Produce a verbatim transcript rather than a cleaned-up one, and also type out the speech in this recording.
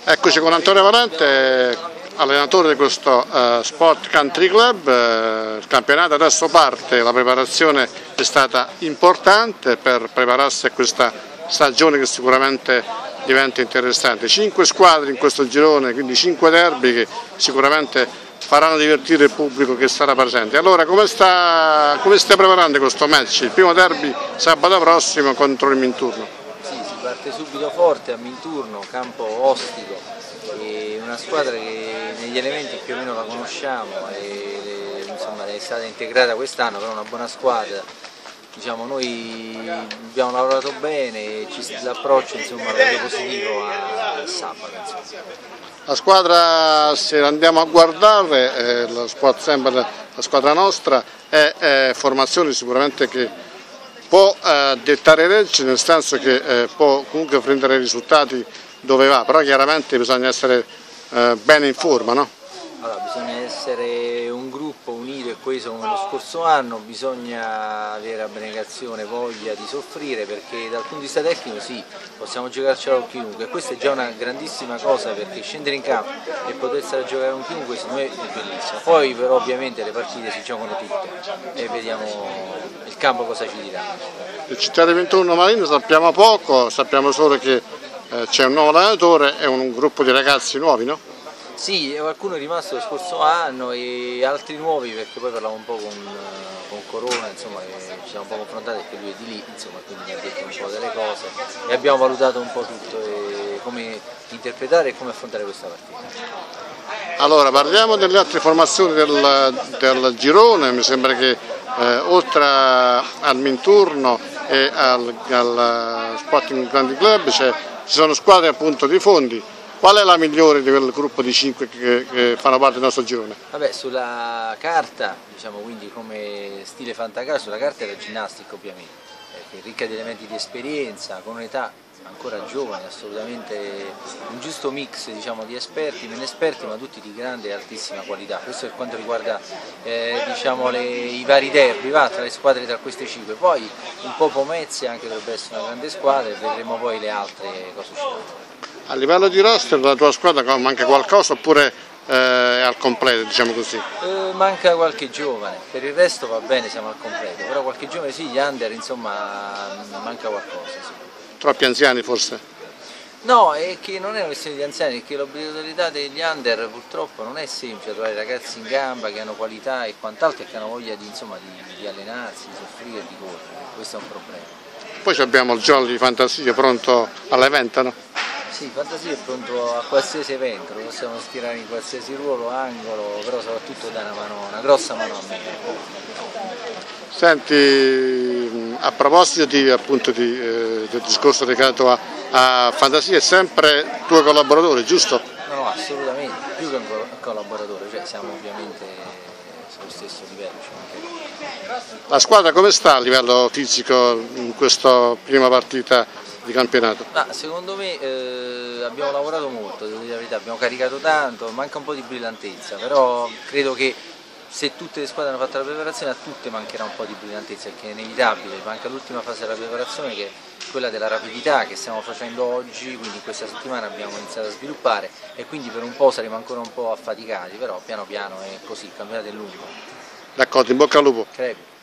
Eccoci con Antonio Valente, allenatore di questo uh, Sport Country Club. Uh, il campionato adesso parte, la preparazione è stata importante per prepararsi a questa stagione che sicuramente diventa interessante. Cinque squadre in questo girone, quindi cinque derby che sicuramente faranno divertire il pubblico che sarà presente. Allora, come, sta, come stai preparando questo match? Il primo derby sabato prossimo contro il Minturno. Sì, si parte subito forte a Minturno, campo ostico, e una squadra che negli elementi più o meno la conosciamo e insomma, è stata integrata quest'anno, però è una buona squadra. Diciamo, noi abbiamo lavorato bene e l'approccio è positivo a sabato. Insomma. La squadra, se andiamo a guardare, eh, la, squadra, sempre la, la squadra nostra è, è formazione sicuramente che può eh, dettare legge, nel senso che eh, può comunque prendere i risultati dove va, però chiaramente bisogna essere eh, bene in forma, no? Allora, bisogna essere un gruppo unito e coeso come lo scorso anno, bisogna avere abnegazione, voglia di soffrire, perché dal punto di vista tecnico sì, possiamo giocarcelo con chiunque, e questa è già una grandissima cosa, perché scendere in campo e potersela giocare con chiunque secondo me è bellissimo. Poi però ovviamente le partite si giocano tutte e vediamo il campo cosa ci dirà. Il Città di Minturno Marino sappiamo poco, sappiamo solo che eh, c'è un nuovo allenatore e un, un gruppo di ragazzi nuovi, no? Sì, qualcuno è rimasto lo scorso anno e altri nuovi, perché poi parlavo un po' con, con Corona, insomma, ci siamo un po' confrontati perché lui è di lì, insomma, quindi mi ha detto un po' delle cose e abbiamo valutato un po' tutto e come interpretare e come affrontare questa partita. Allora, parliamo delle altre formazioni del, del girone. Mi sembra che eh, oltre al Minturno e al, al Sporting Country Club ci sono squadre appunto di fondi. Qual è la migliore di quel gruppo di cinque che, che fanno parte del nostro girone? Vabbè, sulla carta, diciamo, quindi come stile fantacalcio, sulla carta è la ginnastica ovviamente, perché è ricca di elementi di esperienza, con un'età ancora giovane, assolutamente un giusto mix, diciamo, di esperti, meno esperti, ma tutti di grande e altissima qualità. Questo per quanto riguarda eh, diciamo, le, i vari derby, va, tra le squadre tra queste cinque. Poi un po' Pomezia anche dovrebbe essere una grande squadra e vedremo poi le altre cosa usciranno. A livello di roster la tua squadra manca qualcosa oppure eh, è al completo, diciamo così? Eh, manca qualche giovane, per il resto va bene, siamo al completo, però qualche giovane sì, gli under insomma manca qualcosa. Sì. Troppi anziani forse? No, è che non è una questione di anziani, è che l'obbligatorietà degli under purtroppo non è semplice, trovare ragazzi in gamba che hanno qualità e quant'altro e che hanno voglia di, insomma, di, di allenarsi, di soffrire e di correre, questo è un problema. Poi abbiamo il Jolly Fantasia pronto all'evento, no? Sì, Fantasia è pronto a qualsiasi evento, lo possiamo schierare in qualsiasi ruolo, angolo, però soprattutto dà una, mano, una grossa mano a me. Senti, a proposito di, appunto, di, eh, del discorso legato a, a Fantasia, è sempre tuo collaboratore, giusto? No, no, assolutamente, più che un collaboratore, cioè siamo ovviamente sullo stesso livello. Cioè. La squadra come sta a livello fisico in questa prima partita di campionato? Ma secondo me eh, abbiamo lavorato molto, devo dire la verità, abbiamo caricato tanto, manca un po' di brillantezza, però credo che se tutte le squadre hanno fatto la preparazione a tutte mancherà un po' di brillantezza, perché è inevitabile, manca l'ultima fase della preparazione che è quella della rapidità che stiamo facendo oggi, quindi in questa settimana abbiamo iniziato a sviluppare e quindi per un po' saremo ancora un po' affaticati, però piano piano è così, il campionato è lungo. D'accordo, in bocca al lupo. Crepi.